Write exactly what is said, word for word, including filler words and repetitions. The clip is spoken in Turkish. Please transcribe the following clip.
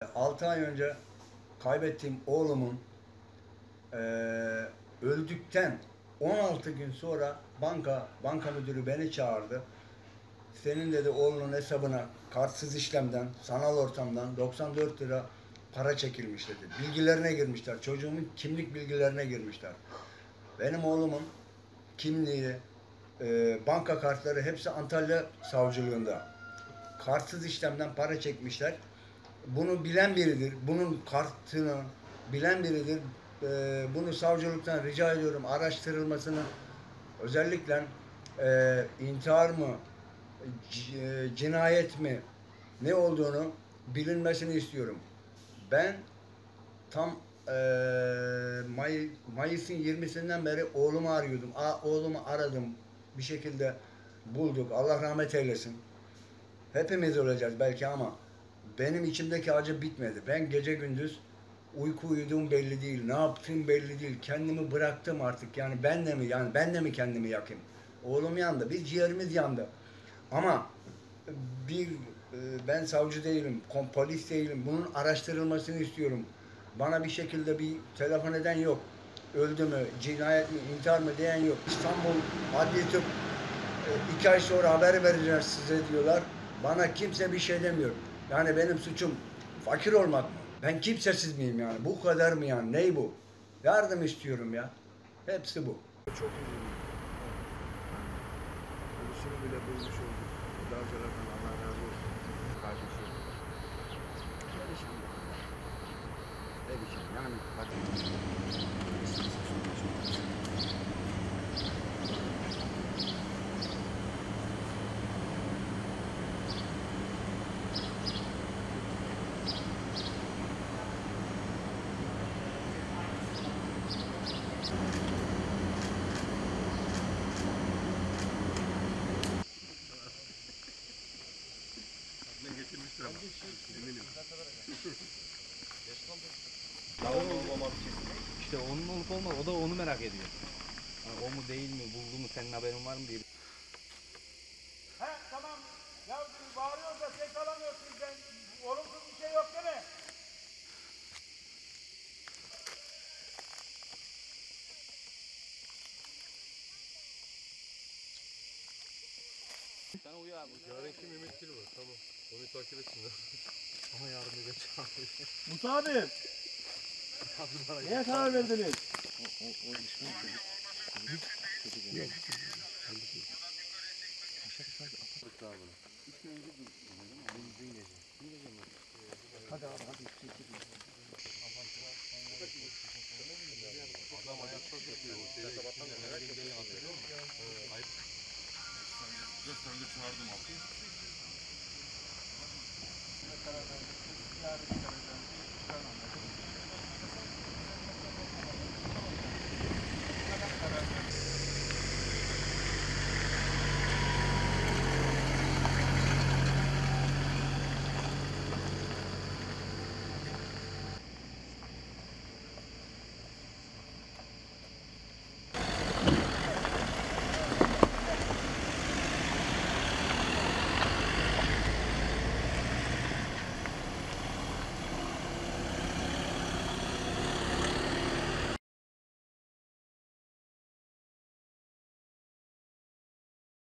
altı ay önce kaybettiğim oğlumun eee, öldükten on altı gün sonra banka banka müdürü beni çağırdı. Senin dedi oğlunun hesabına kartsız işlemden, sanal ortamdan doksan dört lira para çekilmiş dedi. Bilgilerine girmişler. Çocuğumun kimlik bilgilerine girmişler. Benim oğlumun kimliği, e, banka kartları hepsi Antalya savcılığında. Kartsız işlemden para çekmişler. Bunu bilen biridir. Bunun kartını bilen biridir. E, bunu savcılıktan rica ediyorum araştırılmasını. Özellikle e, intihar mı, c- e, cinayet mi, ne olduğunu bilinmesini istiyorum. Ben tam e, May, Mayıs'ın yirmisinden beri oğlumu arıyordum. A, oğlumu aradım. Bir şekilde bulduk. Allah rahmet eylesin. Hepimiz öleceğiz belki ama benim içimdeki acı bitmedi. Ben gece gündüz uyku uyuduğum belli değil. Ne yaptığım belli değil. Kendimi bıraktım artık. Yani ben de mi yani ben de mi kendimi yakayım? Oğlum yandı. Bir ciğerimiz yandı. Ama bir e, ben savcı değilim, kom- polis değilim. Bunun araştırılmasını istiyorum. Bana bir şekilde bir telefon eden yok. Öldü mü, cinayet mi, intihar mı diyen yok. İstanbul Adli Tıp e, iki ay sonra haber vereceğiz size diyorlar. Bana kimse bir şey demiyor. Yani benim suçum fakir olmak mı? Ben kimsesiz miyim yani? Bu kadar mı yani? Ney bu? Yardım istiyorum ya. Hepsi bu. Çok üzüldüm. Ölüsünü bile bulmuş olduk. Dağcılardan Allah razı olsun. Kardeşim. Perişan. Perişan. Yani bak. Ne getirmişler ama. Eminim. İşte onun olup olmaz, o da onu merak ediyor. Yani o mu değil mi, buldu mu, senin haberin var mı diye. He tamam. Ya bağırıyoruz da ses alamıyoruz sizden. Olumsuz bir şey yok değil mi? Sen uyu abi. Yarınki Mehmet Gül var. Tamam. Onu takip etsinler. Ama yarın eve çağırıyor. Musa abi. Neye karar verdiniz? Adam acı çok yapıyor. O şeyi sabahtan da merak ediyor. Ayıp. Ben de çağırdım abi.